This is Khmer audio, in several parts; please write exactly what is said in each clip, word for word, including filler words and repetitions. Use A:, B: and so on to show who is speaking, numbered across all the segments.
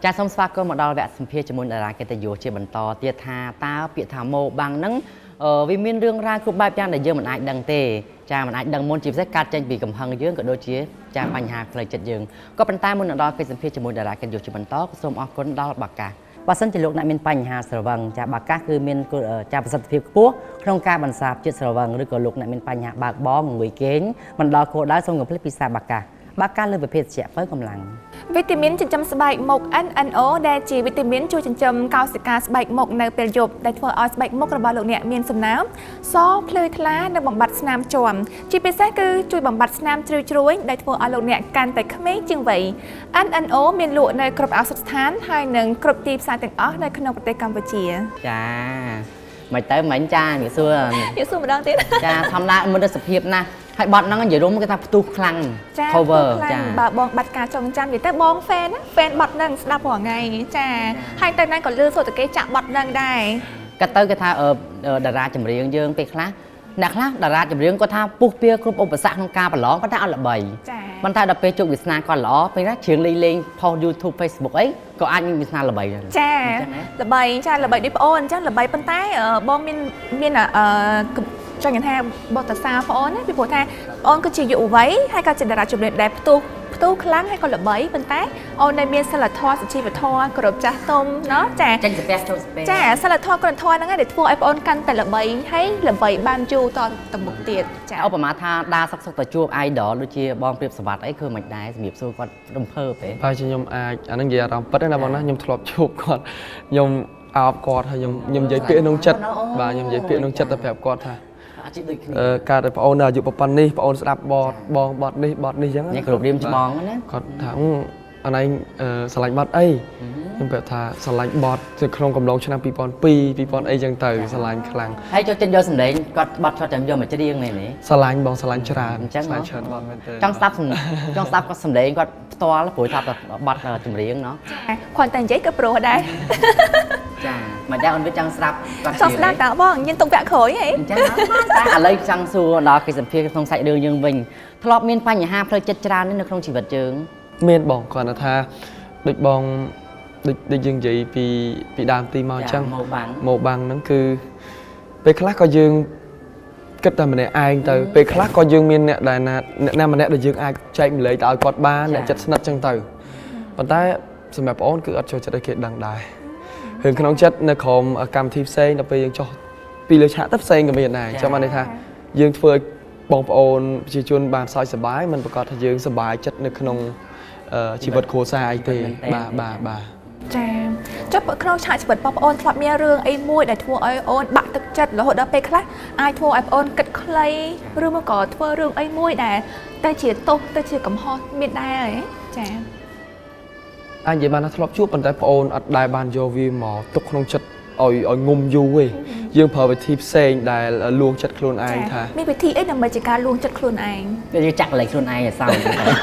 A: ចាសូមស្វាគមន៍មកដល់វគ្គសម្ភាសជាមួយតារាកិត្តិយសជាបន្តទៀតថាតើពាក្យថាម៉ូបាំងហ្នឹងវាមានរឿងរ៉ាវគ្រប់បែបយ៉ាងដែលយើងមិនអាចដឹងទេចាមិនអាចដឹងមុនជាពិសេសកាត់ចេញពីកំហឹងយើងក៏ដូចជាចាបញ្ហាផ្លូវចិត្តយើងក៏ប៉ុន្តែមុននឹងដល់កិច្ចសម្ភាសជាមួយតារាកិត្តិយសជាបន្តក៏សូមអរគុណដល់បាកាសបើសិនជាលោកអ្នកមានបញ្ហាស្រវឹងចាបាកាសគឺមានចាប្រសិទ្ធភាពខ្ពស់ក្នុងការបន្សាបជាតិស្រវឹងឬក៏លោកអ្នកមានបញ្ហាបើកបរងងុយគេងមិនដល់គោលដៅសូមកុំភ្លេចពិសាបាកាសបាកាសលើប្រភេទជ្ជៈបើកម្លាំង
B: វីតាមីនចិញ្ចឹមស្បែកមុខ N N O ដែលជាវីតាមីនជួយចិញ្ចឹមកោសិកាស្បែកមុខនៅពេលយប់ដែលធ្វើឲ្យស្បែកមុខរបស់លោកអ្នកមានសំណើមសភ្លឺថ្លានិងបំបត្តិស្នាមជាំជាពិសេសគឺជួយបំបត្តិស្នាមជ្រៅជ្រួញដែលធ្វើឲ្យលោកអ្នកកាន់តែក្មេងជាងវ័យ N N O មានលក់នៅគ្រប់ឱសថស្ថានហើយនិងគ្រប់ទីផ្សារទាំងអស់នៅក្នុងប្រទេសកម្ពុជា
A: ចាមិនទៅមិញចានិយាយសួរ
B: និយាយសួរម្ដងទៀត
A: ចាធម្មតាមុនទៅសភាពណាស់ហើយបត់ហ្នឹងនិយាយរួមគេថាផ្ទុះខ្លាំង
B: cover ចាបើបងបាត់ការចងចាំនិយាយទៅបង fan ណា fan បត់ហ្នឹងស្ដាប់រាល់ថ្ងៃចាហើយទៅណាក៏លឺសូត្រគេចាក់បត់ហ្នឹងដែរ
A: ក៏ទៅគេថាតារាចម្រៀងយើងពេលខ្លះអ្នកខ្លះតារាចម្រៀងគាត់ថាពុះពៀគ្រប់ឧបសគ្គក្នុងការប្រឡងប៉ុន្តែអត់ល្បីប៉ុន្តែដល់ពេលជោគវាសនាគាត់ល្អពេលណាជ្រៀងលេងលេងផុស YouTube Facebook អីក៏អាចមានវាសនាល្បីដែរ
B: ចាល្បីចាល្បីដូចប្អូនអញ្ចឹងល្បីប៉ុន្តែបងមានមានអឺចង់និយាយថាបទសាប្អូនណាពីព្រោះថាអូនគឺជាយុវវ័យហើយក៏ជាតារាចម្រៀងដែលផ្ទុះផ្ទុះខ្លាំងហើយក៏ល្បីប៉ុន្តែអូននៅមានសិលធម៌សុជីវធម៌គោរពចាស់ទុំណោះចា
A: ចេញស្ពះចូលស្ពះ
B: ចាសិលធម៌គុណធម៌ហ្នឹងឯងដែលធ្វើឲ្យបងអូនកាន់តែល្បីហើយល្បីបានយូរតទៅមុខទៀត
A: ចាឧបមាថាដាសុកសុកទៅជួប idol ដូចជាបងព្រៀបសវត្តអីគឺមិនដែរសម្រាប់សួរគាត់រំភើបទេ
C: ហើយខ្ញុំអាចអានឹងនិយាយអារម្មណ៍ពិតណាបងណាខ្ញុំធ្លាប់ជួបគាត់ខ្ញុំអោបគាត់ហើយខ្ញុំខ្ញុំនិយាយពាក្យក្នុងចិត្តបាទខ្ញុំនិយាយពាក្យក្នុងចិត្តទៅប្រាប់គាត់ថាការដែលបងអូនអាយុប៉ុណ្ណេះបងអូនស្ដាប់បទបងបទនេះបទនេះអញ្ចឹង
A: ញ៉ែគ្រប់រៀមច្បងណា
C: គាត់ថាអនឯងឆ្លាញ់បទអីខ្ញុំប្រាប់ថាឆ្លាញ់បទនៅក្នុងកំឡុងឆ្នាំពីរពាន់ពីរ ពីរពាន់អីចឹងទៅឆ្លាញ់ខ្លាំង
A: ហើយចូលចិត្តយកសម្លេងគាត់បទគាត់ចាំយកមកច្រៀងមែនទេ
C: ឆ្លាញ់បងឆ្លាញ់ច្រើន
A: អញ្ចឹង
C: ឆ្លាញ់ច្រើនបទមែនទេ
A: ចង់ស្ដាប់ចង់ស្ដាប់គាត់សម្លេងគាត់ផ្ទាល់ព្រោះថាបទចម្រៀងណោះ
B: គាត់តែនិយាយក៏ព្រោះដែរ
A: ចាមិនដែរអូនវាចង់ស្ដាប់
B: គាត់ចង់ស្ដាប់តើបងញ៉ាំតុងវគ្គក្រោយហី
A: អញ្ចឹងតែឥឡូវចង់សួរដល់កិច្ចសម្ភាសក្នុងសាច់រឿងយើងវិញធ្លាប់មានបញ្ហាផ្លូវចិត្តច្រើននៅក្នុងជីវិតយើង
C: មានបងគាត់ថាដូចបងដូចដូចយើងនិយាយពីពីដើមទីមកអញ្ចឹង
A: ម៉ូបាំង
C: ម៉ូបាំងហ្នឹងគឺពេលខ្លះក៏យើងគិតតែម្នាក់ឯងទៅពេលខ្លះក៏យើងមានអ្នកដែលណាអ្នកណាម្នាក់ដែលយើងអាចចែកម្លែកទៅឲ្យគាត់បានអ្នកចិត្តស្និទ្ធអញ្ចឹងទៅប៉ុន្តែសម្រាប់បងអូនគឺអត់ចូលចិត្តឲ្យគេដឹងដែររឿងក្នុងចិត្តនៅក្រុមកម្មវិធីផ្សេងដល់ពេលយើងចុះពីលើឆាកទៅផ្សេងក៏មានដែរចាំបានន័យថាយើងធ្វើឲ្យបងប្អូនប្រជាជនបានសោយសប្បាយមិនប្រកាសថាយើងសប្បាយចិត្តនៅក្នុងជីវិតគ្រួសារអីទេបាទបាទបាទ
B: ចាចុះក្នុងឆាកជីវិតបងប្អូនធ្លាប់មានរឿងអីមួយដែលធ្វើឲ្យអូនបាក់ទឹកចិត្តរហូតដល់ពេលខ្លះអាចធ្វើឲ្យបងប្អូនគិតខ្លីឬមកក៏ធ្វើរឿងអីមួយដែលទៅជាទោសទៅជាកំហុសមានដែរចា
C: អាចនិយាយបានថាធ្លាប់ជួបប៉ុន្តែបងអូនអត់ដែលបានយកវាមកទុកក្នុងចិត្តឲ្យឲ្យងុំយូរទេយើងប្រើវិធីផ្សេងដែលលួងចិត្តខ្លួនឯងថា
B: មានវិធីអីដើម្បីជាការលួងចិត្តខ្លួនឯង
A: វាចាក់កន្លែងខ្លួនឯងឲ្យសោយ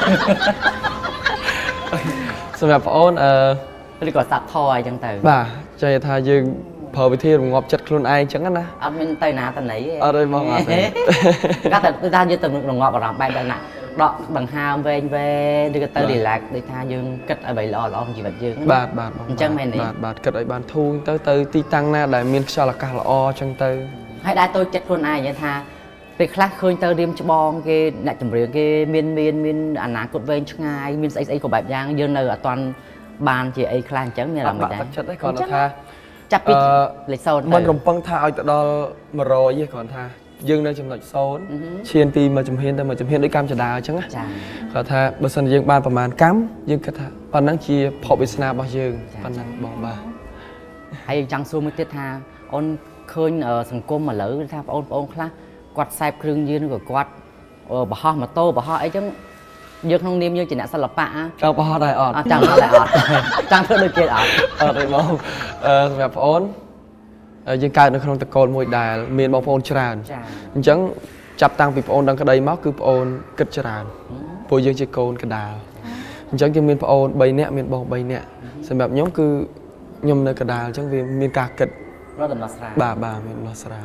C: សម្រាប់បងអូនអឺ
A: ឬក៏សាប់ថយអញ្ចឹងទៅ
C: បាទចេះថាយើងប្រើវិធីរងាប់ចិត្តខ្លួនឯងអញ្ចឹងណា
A: អត់មានទៅណាទៅណីទេ
C: អត់ទេបងអត់ទេ
A: គាត់តែថាយើងទៅរងាប់អារម្មណ៍បែបហ្នឹងណាដកដង្ហើមវែងវែងឬក៏ទៅ relax ដូចថាយើងគិតអ្វីល្អល្អក្នុងជីវិតយើង
C: បាទបាទ
A: អញ្ចឹងមែនទេ
C: បាទបាទគិតឲ្យបានធូរទៅទៅទីតាំងណាដែលមានខ្យល់អាកាសល្អអញ្ចឹងទៅ
A: ហើយដែរតូចចិត្តខ្លួនឯងនិយាយថាពេលខ្លះឃើញទៅរៀមច្បងគេអ្នកចម្រៀងគេមានមានមានអនាគតវែងឆ្ងាយមានស្អីស្អីក៏បែបយ៉ាងយើងនៅអត់ទាន់បានជាអីខ្លះអញ្ចឹងមានអារម្មណ៍
C: ដែរចិត្តទេគាត់ថា
A: ចាប់ពីលេខសូន្យ
C: មិនរំពឹងថាឲ្យទៅដល់មួយរយទេគាត់ថាយើងនៅចំណុចសូន្យឈានពីមួយជំហានទៅមួយជំហានដូចកម្មចដាអញ្ចឹងណាគាត់ថាបើសិនយើងបានប្រមាណកម្មយើងគិតថាប៉ុណ្ណឹងជាភពវាសនារបស់យើងប៉ុណ្ណឹងបងបាទ
A: ហើយចង់សួរមួយទៀតថាអូនឃើញសង្គមឥឡូវថាបងប្អូនខ្លះគាត់ខ្សែបគ្រឿងញៀនឬក៏គាត់បរហោះម៉ូតូបរហោះអីចឹងយើងក្នុងនាមយើងជាអ្នកសិល្បៈ
C: ចង់បរហោះដែរអត់
A: ចង់ដែរអត់ចង់ធ្វើដូចគេអត់
C: អត់ទេបងអឺសម្រាប់បងអូនយើងកើតនៅក្នុងតកូលមួយដែលមានបងប្អូនច្រើនអញ្ចឹងចាប់តាំងពីបងអូនដឹងក្តីមកគឺបងអូនគិតច្រើនព្រោះយើងជាកូនកដាលអញ្ចឹងយើងមានបងអូនបីនាក់មានបងបីនាក់សម្រាប់ខ្ញុំគឺខ្ញុំនៅកដាលអញ្ចឹងវាមានការគិត
A: រកដំណោះស្រាយ
C: បាទបាទមានដំណោះស្រាយតែ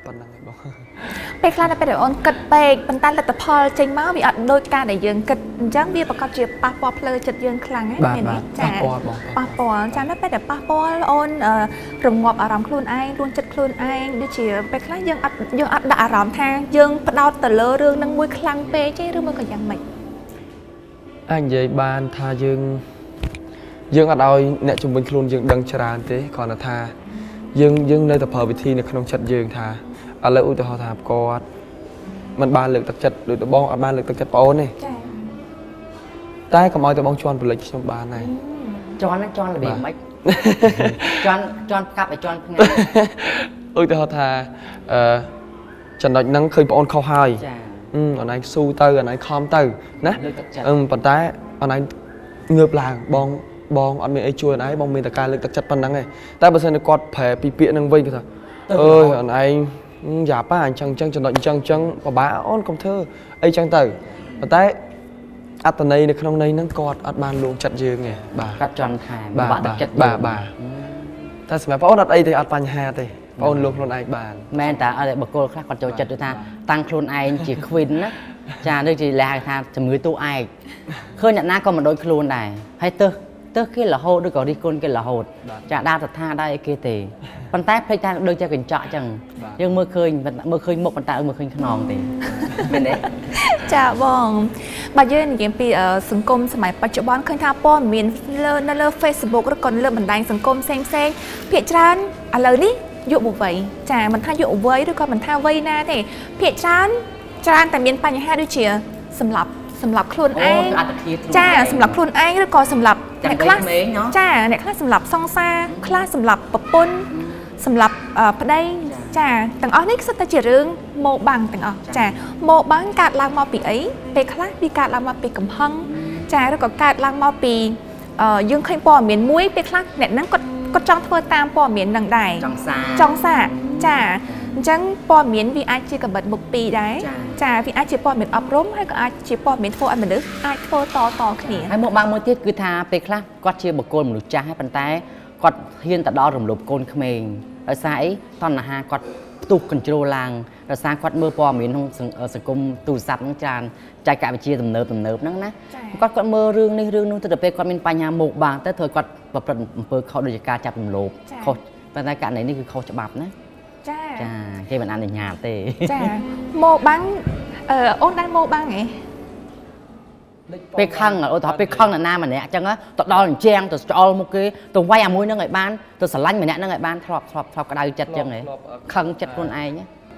C: ប៉ុណ្ណឹងឯងបង
B: ពេលខ្លះតែពេលអូនគិតពេកប៉ុន្តែលទ្ធផលចេញមកវាអត់ដូចការដែលយើងគិតអញ្ចឹងវាប្រកបជាប៉ះពាល់ផ្លូវចិត្តយើងខ្លាំងហ្នឹងមែនទេចាប៉ះពាល់បងប៉ះពាល់ចាំតែពេលដែលប៉ះពាល់អូនរងាប់អារម្មណ៍ខ្លួនឯងរួនចិត្តខ្លួនឯងដូចជាពេលខ្លះយើងអត់យើងអត់ដាក់អារម្មណ៍ថាយើងផ្ដោតទៅលើរឿងហ្នឹងមួយខ្លាំងពេកទេឬមួយក៏យ៉ាងម៉េច
C: អាចនិយាយបានថាយើងយើងអត់ឲ្យអ្នកជំនាញខ្លួនយើងដឹងច្រើនទេគ្រាន់តែថាយើងយើងនៅតែប្រើវិធីនៅក្នុងចិត្តយើងថាឥឡូវឧទាហរណ៍ថាគាត់មិនបានលើកទឹកចិត្តដូចតបងអត់បានលើកទឹកចិត្តបងអូនទេចាតែកុំឲ្យតបងជន់ប្រលិចខ្ញុំបានហើយ
A: ជន់ជន់របៀបម៉េចជន់ជន់កាប់ឲ្យជន់ផ្ងាយ
C: ឧទាហរណ៍ថាអឺចំណុចហ្នឹងឃើញបងអូនខុសហើយចាអឺអូនឯងស៊ូទៅអូនឯងខំទៅណាអឺប៉ុន្តែអូនឯងងើបឡើងបងបងអត់មានអីជួយអូនឯងបងមានតែការលើកទឹកចិត្តប៉ុណ្ណឹងឯងតែបើសិនតែគាត់ប្រែពីពាក្យហ្នឹងវិញគាត់ថាអើយអូនឯងយ៉ាប់អញ្ចឹងអញ្ចឹងចំណុចអញ្ចឹងអញ្ចឹងពិបាកអូនកុំធ្វើអីចឹងទៅប៉ុន្តែអត្តន័យនៅក្នុងន័យហ្នឹងគាត់អត់បានលួងចិត្តយើងទេ
A: បាទគាត់ចង់ថែមបាក់ទឹកចិត្ត
C: បាទបាទតែសម្រាប់បងអូនអត់អីទេអត់បញ្ហាទេបងអូនលួងខ្លួនឯងបាន
A: មែនតើអត់បកគលខ្លះគាត់ចូលចិត្តទៅថាតាំងខ្លួនឯងជា Queen ណាចានេះជាលះថាជំងឺតួឯកឃើញអ្នកណាក៏មិនដូចខ្លួនដែរហើយទៅទៅគេរហូតឬក៏រិះគន់គេរហូតចាដើរទៅថាដែរអីគេទេប៉ុន្តែភ្លេចថាដូចជាកញ្ចក់អញ្ចឹងយើងមើលឃើញមើលឃើញមុខប៉ុន្តែមើលឃើញខ្នងទេមែនទេ
B: ចាបងបើយើងនិយាយពីសង្គមសម័យបច្ចុប្បន្នឃើញថាព័ត៌មានលើនៅលើ Facebook ឬក៏លើបណ្ដាញសង្គមផ្សេងផ្សេងភាគច្រើនឥឡូវនេះយុវវ័យចាមិនថាយុវវ័យឬក៏មិនថាវ័យណាទេភាគច្រើនច្រើនតែមានបញ្ហាដូចជាសម្រាប់សម្រាប់ខ្លួនឯងចាសម្រាប់ខ្លួនឯងឬក៏សម្រាប់អ្នកខ្លះចាអ្នកខ្លះសម្រាប់សង្សារខ្លះសម្រាប់ប្រពន្ធសម្រាប់ប្តីចាទាំងអស់នេះគឺតែជារឿងម៉ូបាំងទាំងអស់ចាម៉ូបាំងកើតឡើងមកពីអីពេលខ្លះវាកើតឡើងមកពីកំហឹងចាឬក៏កើតឡើងមកពីយើងឃើញព័ត៌មានមួយពេលខ្លះអ្នកហ្នឹងគាត់គាត់ចង់ធ្វើតាមព័ត៌មាននឹងដែរ
A: ចង់សារ
B: ចង់សារចាអញ្ចឹងព័ត៌មានវាអាចជាកម្រិតមុខពីរដែរចាវាអាចជាព័ត៌មានអប់រំហើយក៏អាចជាព័ត៌មានធ្វើឲ្យមនុស្សអាចធ្វើតតគ្នា
A: ហើយមកបាំងមួយទៀតគឺថាពេលខ្លះគាត់ជាបុគ្គលមនុស្សចាស់ហើយប៉ុន្តែគាត់ហ៊ានទៅដល់រំលោភកូនក្មេងដោយសារអីតណ្ហាគាត់ផ្ទុះកញ្ជ្រោលឡើងដោយសារគាត់មើលព័ត៌មានក្នុងសង្គមទូរស័ព្ទហ្នឹងច្រើនចែកវិទ្យាទំនើបទំនើបហ្នឹងណាគាត់គាត់មើលរឿងនេះរឿងនោះទៅដល់ពេលគាត់មានបញ្ហាមុខបាំងទៅធ្វើគាត់ប្រព្រឹត្តអំពើខុសដោយការចាប់រំលោភខុសប៉ុន្តែករណីនេះគឺខុសច្បាប់ណា
B: ចា
A: ចាគេមិនអនុញ្ញាតទេ
B: ចាម៉ូបាំងអឺអូនដែរម៉ូបាំងហ៎
A: ពេលខឹងអូនទៅពេលខឹងអ្នកណាម្នាក់អញ្ចឹងទៅដល់អញ្ចឹងទៅច្អល់មុខគេទៅវាយអាមួយហ្នឹងឲ្យបានទៅស្រឡាញ់ម្នាក់ហ្នឹងឲ្យបានធ្លាប់ធ្លាប់ធ្លាប់ក្តៅចិត្តអញ្ចឹងហ៎ខឹងចិត្តខ្លួនឯងអឺ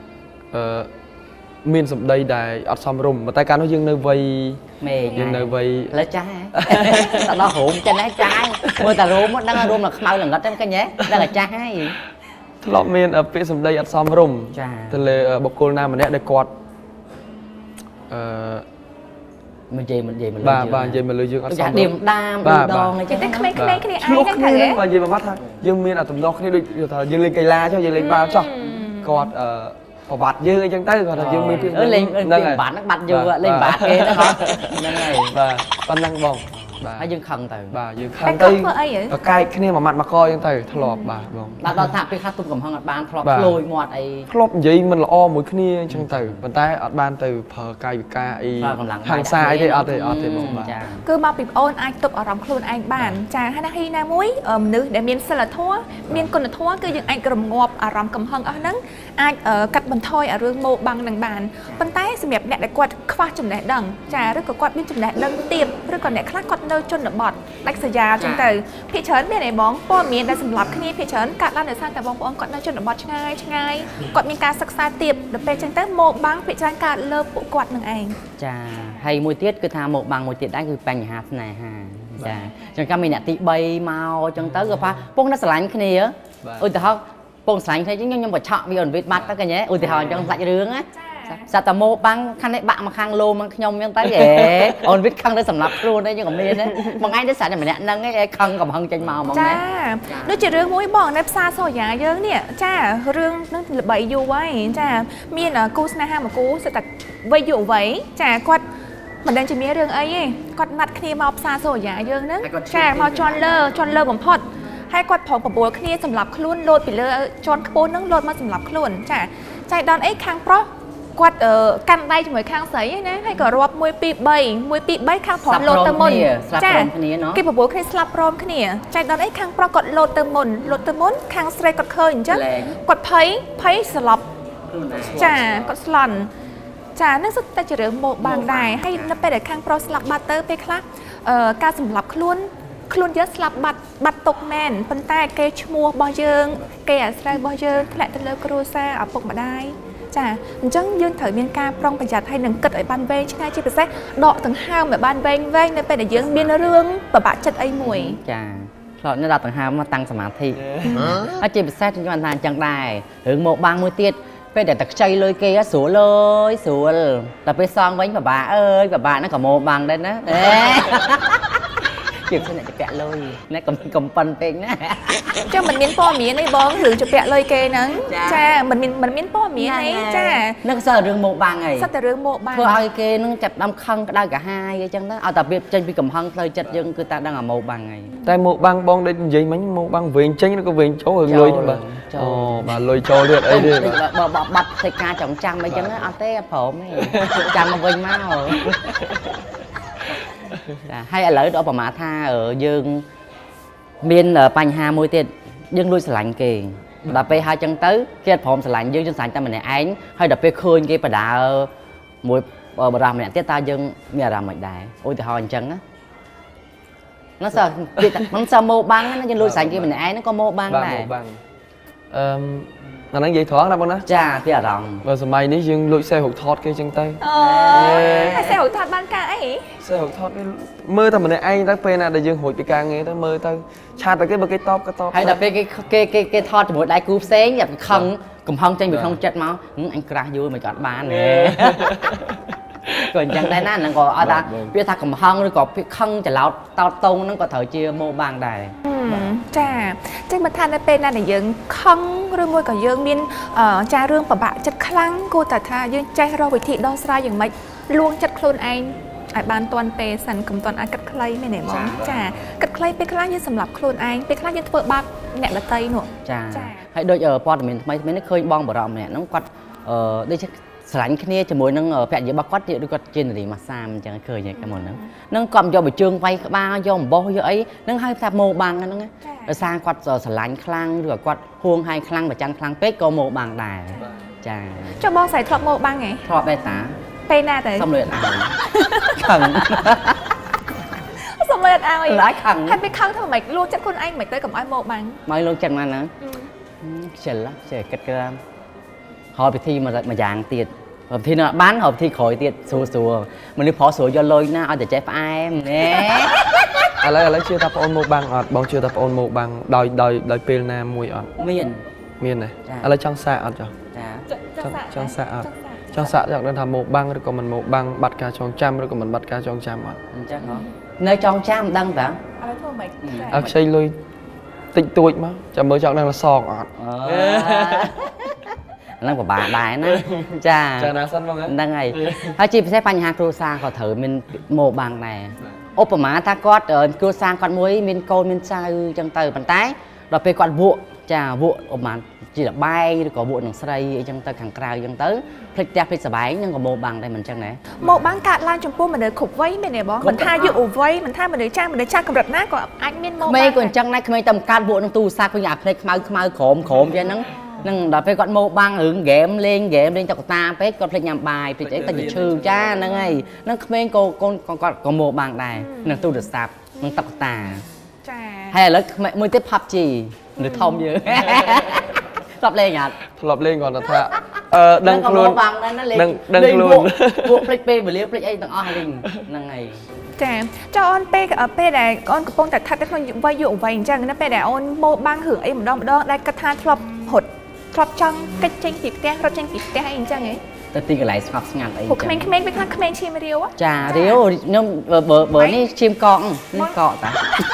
C: មានសម្ដីដែលអត់សមរម្យតែកាលនោះយើងនៅវ័យ
A: មេ
C: យើងនៅវ័យ
A: លើចាស់ហ៎ទៅដល់រោមចិនហ៎ចាស់មើលតែរោមមកដឹងរោមដល់ខ្មៅល្ងិតហ្នឹងឃើញហ៎ដឹងតែចាស់ហើយ
C: ធ្លាប់មានពាក្យសម្ដីអត់សមរម្យទៅលើបុគ្គលណាម្នាក់ដែលគាត់អឺ
A: មិននិយាយមិននិយាយមិន
C: លើបាទបាទនិយាយមកលើយើងអត់សម
A: រម្យឌៀមដាមដង
B: អញ្ចឹងតែក្មេងៗគ្នាឯងហ្នឹង
C: ថាបាទនិយាយមកថាយើងមានអាទំនាស់គ្នាដូចថាយើងលេងកីឡាចុះយើងលេងបាល់ចុះគាត់អឺប្រវត្តិយើងអីចឹងទៅគាត់ថាយើងមានពី
A: លេងលេងបាត់ហ្នឹងបាត់យូរលេងបាត់គេហ្នឹងហ្នឹងហើយ
C: បាទប៉ុណ្ណឹងបង
A: ហើយយើងខឹងទៅ
C: បាទយើងខឹងទៅប្រកែកគ្នាមួយម៉ាត់មួយកចឹងទៅធ្លាប់បាទបង
A: ដល់ដល់ថាពេលខ្លះទុំកំហឹងអត់បានធ្លាប់ក្លួយមាត់អី
C: ធ្លាប់និយាយមិនល្អមួយគ្នាអញ្ចឹងទៅប៉ុន្តែអត់បានទៅប្រើកាយវិការអីហាងសាអីទេអត់ទេអត់ទេបងបាទ
B: គឺមកពីប្អូនអាចទប់អារម្មណ៍ខ្លួនឯងបានចាហើយណាហ៊ីណាមួយមនុស្សដែលមានសិលធម៌មានគុណធម៌គឺយើងអាចរងាប់អារម្មណ៍កំហឹងអស់ហ្នឹងអាចកាត់បន្ថយអារឿងម៉ូបាំងនឹងបានប៉ុន្តែសម្រាប់អ្នកដែលគាត់ខ្វះចំណេះដឹងចាឬក៏គាត់មានចំណេះដឹងទាបឬក៏អ្នកខ្លះគាត់នៅជនបទដាច់ស្រយាលចឹងទៅភាគច្រើនមានឯបងព័ត៌មានដែលសម្រាប់គ្នាភាគច្រើនកាត់ឡើងដោយសារតែបងប្អូនគាត់នៅជនបទឆ្ងាយឆ្ងាយគាត់មានការសិក្សាទាបដល់ពេលចឹងទៅម៉ូបាំងភាគច្រើនកើតលើពួកគាត់នឹងឯង
A: ចាហើយមួយទៀតគឺថាម៉ូបាំងមួយទៀតដែរគឺបញ្ហាស្នេហាចាចឹងក៏មានអ្នកទីបីមកចឹងទៅក៏ថាពងតែស្រឡាញ់គ្នាឧទាហរណ៍ពងស្រឡាញ់គ្នាចឹងខ្ញុំបឆក់វាអនវិតបាត់ទៅកញ្ញាឧទាហរណ៍ចឹងសាច់រឿងណាសាត់តាម៉ូបាំងខាងនេះបាក់មកខាងលោមកខ្ញុំអញ្ចឹងទៅហេអូនវិតខឹងទៅសម្រាប់ខ្លួនអីយើងក៏មានដែរមួយថ្ងៃទៅសាច់តែម្នាក់ហ្នឹងឯងខឹងកំហឹងចេញមកហ្មង
B: ណាចាដូចជារឿងមួយបងនៅផ្សារសូយ៉ាយើងនេះចារឿងហ្នឹងល្បីយូរហើយចាមានគូស្នេហាមួយគូសិតតែវ័យយុវវ័យចាគាត់មិនដឹងជាមានរឿងអីទេគាត់ណាត់គ្នាមកផ្សារសូយ៉ាយើងហ្នឹងចាមកជន់លើជន់លើបំផុតហើយគាត់ប្រមបបួលគ្នាសម្រាប់ខ្លួនលោតពីលើជន់ខ្ពស់ហ្នឹងលោតមកសម្រាប់ខ្លួនចាចៃដន្យអីខាងប្រុសគាត់កាន់ដៃជាមួយខាងស្រីណាហើយក៏រាប់មួយពីរបីមួយពីរបីខាងប្រុសលោតទៅមុនគេប្រមូលគ្នាស្លាប់ព្រមគ្នាចៃដន្យអីខាងប្រុសគាត់លោតទៅមុនលោតទៅមុនខាងស្រីគាត់ឃើញអញ្ចឹងគាត់ភ័យភ័យស្លាប់ចាគាត់ស្លន់ចានឹងសុទ្ធតែជារឿងមកបាំងដែរហើយនៅពេលដែលខាងប្រុសស្លាប់បាត់ទៅពេលខ្លះការសម្លាប់ខ្លួនខ្លួនយើងស្លាប់បាត់បាត់ទុកមែនប៉ុន្តែគេឈ្មោះរបស់យើងគេអាស្រ័យរបស់យើងធ្លាក់ទៅលើគ្រួសារឪពុកម្ដាយចាអញ្ចឹងយើងត្រូវមានការប្រុងប្រយ័ត្នហើយនឹងគិតឲ្យបានវែងឆ្ងាយជាពិសេសដកដង្ហើមឲ្យបានវែងវែងនៅពេលដែលយើងមានរឿងពិបាកចិត្តអីមួយចា
A: ឆ្លងនៅដកដង្ហើមមកតាំងសមាធិហើយជាពិសេសខ្ញុំបានថាអញ្ចឹងដែររឿងមកបាំងមួយទៀតពេលដែលតែខ្ចីលុយគេស្រួលលើយស្រួលតែពេលសងវិញពិបាកអើយពិបាកហ្នឹងក៏មកបាំងដែរណាជាអ្នកជពាក់លុយអ្នកកំកំប៉ុនពេកណា
B: ចាមិនមានព័ត៌មានអីបងរឿងជពាក់លុយគេហ្នឹងចាមិនមានមិនមានព័ត៌មានអីចា
A: នឹងសើរឿងមកបាំងអី
B: សត្វតែរឿងមកបាំង
A: ធ្វើឲ្យគេនឹងចាប់ដាំខឹងក្តៅកាហាយអីចឹងទៅឲ្យតែវាចេញពីកំហឹងផ្លូវចិត្តយើងគឺតែដឹងអាមកបាំងអី
C: តែមកបាំងបងដូចនិយាយមិញមកបាំងវិញចេញឬក៏វិញចូលរឿងលុយហ្នឹងបាទអូបាទលុយចូលទៀតអីទេ
A: បើបាត់ផ្ទៃការចង់ចាំអីចឹងអត់ទេព្រមទេចាំមកវិញមកចាហើយឥឡូវដល់ប្រមាថាយើងមានបញ្ហាមួយទៀតយើងលួចស្រឡាញ់គេដល់ពេលហើយចឹងទៅគេអត់ព្រមស្រឡាញ់យើងយើងស្រឡាញ់តែម្នាក់ឯងហើយដល់ពេលឃើញគេបដើមួយបរិសម្នាក់ទៀតតើយើងមានអារម្មណ៍មិនដែរឧទាហរណ៍អញ្ចឹងណានោះសើមិនសើមកបាំងណាយើងលួចស្រឡាញ់គេម្នាក់ឯងហ្នឹងក៏មកបាំងដែរ
C: អឺអាហ្នឹងនិយាយត្រង់ណាបងណា
A: ចាពីអារម្មណ៍
C: បើសម័យនេះយើងលួចសេះហុកថតគេចឹងទៅ
B: អូហើយសេះហុកថតបានការអី
C: សេះហុកថតមើលតែម្នាក់ឯងទៅពេលណាដែលយើងរួចពីការងារទៅមើលទៅឆាតតែគេបើគេតបក៏តប
A: ហើយដល់ពេលគេគេគេគេថតជាមួយដៃគូផ្សេងយ៉ាប់ខឹងកំហឹងចេញពីក្នុងចិត្តមកអញក្រាស់យូរមិនក៏អត់បានទេក៏អញ្ចឹងដែរណាហ្នឹងក៏អត់ថាវាថាកំហឹងឬក៏វាខឹងច្រឡោតតោតតងហ្នឹងក៏ត្រូវជាមកបាំងដែរ
B: ចាចឹងបើថានៅពេលណាដែលយើងខឹងឬមួយក៏យើងមានចារឿងពិបាកចិត្តខ្លាំងគួរតែថាយើងចេះរកវិធីដោះស្រាយយ៉ាងម៉េចលួងចិត្តខ្លួនឯងឲ្យបានទាន់ពេលសិនកុំទាន់អាចកាត់ខ្លីមែនទេហ្មងចាកាត់ខ្លីពេលខ្លះយើងសម្លាប់ខ្លួនឯងពេលខ្លះយើងធ្វើបាបអ្នកដទៃនោះ
A: ចាហើយដូចព័ត៌មានថ្មីថ្មីនេះឃើញបងបរមម្នាក់ហ្នឹងគាត់អឺដូចជាស្រឡាញ់គ្នាជាមួយនឹងភរិយារបស់គាត់ឬគាត់ជានារីម៉ាសាមអញ្ចឹងឃើញតែមុនហ្នឹងហ្នឹងគាត់យកបជើងវាយក្បាលយកអំបោះយកអីហ្នឹងហើយថាមកបាំងហ្នឹងដោយសារគាត់ស្រឡាញ់ខ្លាំងឬក៏គាត់ហួងហើយខ្លាំងប្រចាំខ្លាំងពេកក៏មកបាំងដែរចា
B: ចុះបងស្រីធ្លាប់មកបាំងហ៎
A: ធ្លាប់ដែរតា
B: ពេលណាទៅ
A: សុំលុយអត់ឲ្យខឹង
B: សុំលុយអត់ឲ្យ
A: ឡើយខឹង
B: ហើយពេលខឹងធ្វើម៉េចលួចចិត្តខ្លួនឯងមិនទៅកុំឲ្យមកបាំង
A: មកលួចចិត្តណាណាខ្ជិលចេះគិតក្រាមហើយពិធីមួយយ៉ាងទៀតពិធីនោះបានហើយពិធីក្រោយទៀតស្រួលស្រួលមនុស្សប្រុសស្រួលយកលុយណាឲ្យតែចេះផ្អែមណែ
C: ឥឡូវឥឡូវជឿថាបងអូនមកបាំងអត់បងជឿថាបងអូនមកបាំងដោយដោយដោយពេលណាមួយអត់
A: មាន
C: មានទេឥឡូវចង់សាកអត់ចុះ
B: ចា
C: ចង់សាកអត់ចង់សាកចង់ដឹងថាមកបាំងឬក៏មិនមកបាំងបាត់ការចងចាំឬក៏មិនបាត់ការចងចាំអត់
A: អញ្ចឹងហ៎នៅចងចាំមិនដឹងតាឥ
B: ឡូវធ្វើម៉េច
C: អើខ្ចីលុយតិចតួចមកចាំមើលចង់ដឹងថាសងអត់
A: ហ្នឹងពិបាកដែរណាចា
C: ចាណាសិនបង
A: ហ្នឹងហើយហើយជាពិសេសបញ្ហាគ្រួសារក៏ត្រូវមានមកបាំងដែរឧបមាថាគាត់គ្រួសារគាត់មួយមានកូនមានចៅអញ្ចឹងទៅប៉ុន្តែដល់ពេលគាត់វក់ចាវក់ឧបមាជាលបែងឬក៏វក់នឹងស្រីអីចឹងទៅខាងក្រៅអញ្ចឹងទៅភ្លេចផ្ទះភ្លេចសបែងនឹងក៏មកបាំងដែរមិនអញ្ចឹងណា
B: មកបាំងកាត់ឡើងចំពោះមនុស្សគ្រប់វ័យមែនទេបងមិនថាយុវវ័យមិនថាមនុស្សចាស់មនុស្សចាស់កម្រិតណាក៏អាចមានមក
A: ក្មេងក៏អញ្ចឹងដែរក្មេងតែកាត់វក់នឹងទូរស័ព្ទវិញអាភ្នែកខ្មៅខ្មៅក្រមក្រមចឹងហ្នឹងនឹងដល់ពេលគាត់មកបាំងរឿងហ្គេមលេងហ្គេមលេងតុក្កតាពេកគាត់ភ្លេចញ៉ាំបាយភ្លេចអីតែជាឈឺចាហ្នឹងហើយនឹងក្មេងក៏កូនគាត់ក៏មកបាំងដែរនឹងទូរស័ព្ទនឹងតុក្កតា
B: ចា
A: ហើយឥឡូវមួយទៀត พับจี នៅធំយើងធ្លាប់លេងអត់
C: ធ្លាប់លេងគាត់ថាអឺដឹងខ្លួន
A: ដឹង
C: ដឹងខ្លួន
A: ពួកភ្លេចពេលវេលាភ្លេចអីទាំងអស់លេងហ្នឹងហើយ
B: ចាចុះអូនពេលពេលដែលអូនកំពុងតែស្ថិតនៅក្នុងវ័យយុវវ័យអញ្ចឹងណាពេលដែលអូនមកបាំងរឿងអីម្ដងម្ដងដែលគិតថាធ្លាប់រត់ធ្លាប់ចង់កិច្ចចេញពីផ្ទះរត់ចេញពីផ្ទះអីអញ្ចឹងហ៎
A: ទៅទីកន្លែងស្ងប់ស្ងាត់អី
B: ពួកក្មេងៗពេលខ្លះក្មេងឈាមរាវ
A: ចារាវខ្ញុំបើបើនេះឈាមកកនេះកកតា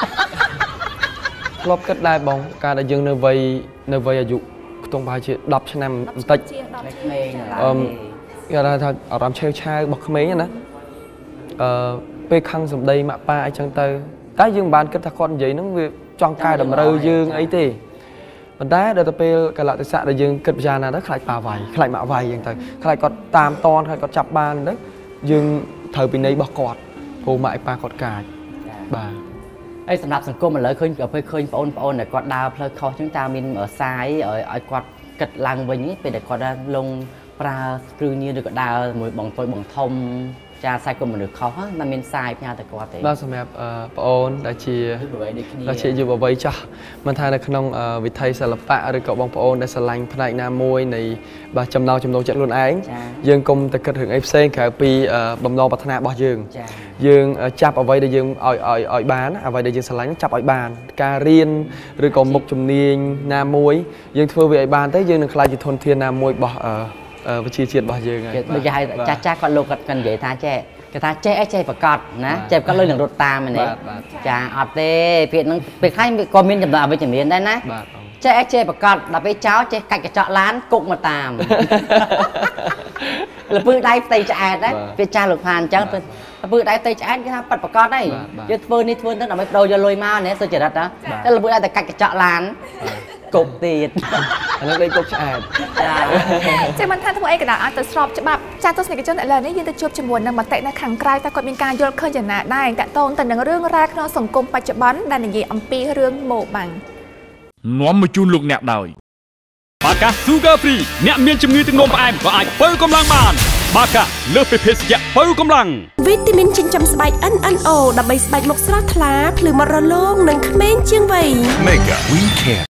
C: ធ្លាប់គិតដែរបងកាលដែលយើងនៅវ័យនៅវ័យអាយុខ្ទង់ប្រហែលជាដប់ឆ្នាំបន្តិច
A: ក្មេង
C: អឺគេថាអារម្មណ៍ឆេវឆាវរបស់ក្មេងណាអឺពេលខឹងសម្ដីម៉ាក់ប៉ាអីចឹងទៅតែយើងមិនបានគិតថាគាត់និយាយហ្នឹងវាចង់កែតម្រូវយើងអីទេប៉ុន្តែដល់ទៅពេលកលៈទេសៈដែលយើងគិតពិចារណាទៅខ្លាចប៉ាវាយខ្លាចម៉ាក់វាយអញ្ចឹងទៅខ្លាចគាត់តាមតនខ្លាចគាត់ចាប់បានទៅយើងត្រូវពីនៃរបស់គាត់ព្រោះម៉ាក់ឯប៉ាគាត់កាចបាទ
A: ហើយសម្រាប់សង្គមឥឡូវឃើញពេលឃើញបងប្អូនដែលគាត់ដើរផ្លូវខុសអញ្ចឹងតើមានសាយឲ្យគាត់គិតឡើងវិញពេលដែលគាត់លងប្រើគ្រឿងញៀនឬក៏ដើរមួយបងតូចបងធំចាសាយគុំមនុស្សខុសតែមានសាយផ្ញើទៅគាត់ទេបាទសម្រាប់បងអូនដែលជាដែលជាយុវវ័យចាស់មិនថានៅក្នុងវិថីសិល្បៈឬក៏បងប្អូនដែលស្រឡាញ់ផ្នែកណាមួយនៃបាទចំណោមចំណូលចិត្តខ្លួនឯងយើងកុំតែគិតរឿងអីផ្សេងក្រៅពីបំណងប្រាថ្នារបស់យើងយើងចាប់អ្វីដែលយើងឲ្យឲ្យឲ្យបានអ្វីដែលយើងស្រឡាញ់ចាប់ឲ្យបានការរៀនឬក៏មុខជំនាញណាមួយយើងធ្វើវាឲ្យបានទៅយើងនឹងខ្លាចជាធនធានណាមួយរបស់វិជាជាតិរបស់យើងហើយដូចគេហៅចាស់ចាស់គាត់លោកគាត់គាត់និយាយថាចេះគេថាចេះអីចេះប្រកាសណាចេះប្រកាសលុយនឹងរត់តាមនេះចាអត់ទេពេលហ្នឹងពេលខ្លះក៏មានចំណុចអវិជ្ជមានដែរណាចេះអីចេះប្រកាសដល់ពេលចោលចេះកាច់កញ្ចក់ឡានគុកមកតាមលពើដៃផ្ទៃឆ្អែតណាពេលចាស់លោកផានអញ្ចឹងលពើដៃផ្ទៃឆ្អែតគេថាប៉ាត់ប្រកាសអីយើងធ្វើនេះធ្វើទៅដើម្បីបដូរយកលុយមកនេះសុចរិតណាតែលពើដៃតែកាច់កញ្ចក់ឡានគុកទៀតអានោះដូចគុកឆ្អែត
B: ចាមិនថាធ្វើអីក៏ដោយឲ្យទៅស្របច្បាប់ចាស់ទស្សនិកជនឥឡូវនេះយើងទៅជួបជាមួយនឹងមតិនៅខាងក្រៅតែគាត់មានការយល់ឃើញយ៉ាងណាដែរតកតងទៅនឹងរឿងរ៉ាវក្នុងសង្គមបច្ចុប្បន្នដែលនិយាយអំពីរឿងម៉ូបាំង
D: នាំមកជូនលោកអ្នកដោយបាកា Sugar Free អ្នកមានជំងឺទឹកនោមផ្អែមក៏អាចបើកម្លាំងបានបាកាលើសពីភេសជ្ជៈបើកម្លាំង
E: វីតាមីនចិញ្ចឹមស្បែក เอ็น เอ็น โอ ដើម្បីស្បែកមុខស្រស់ថ្លាភ្លឺមាត់រលោងនិងក្មេងជាងវ័យ
F: Mega We Care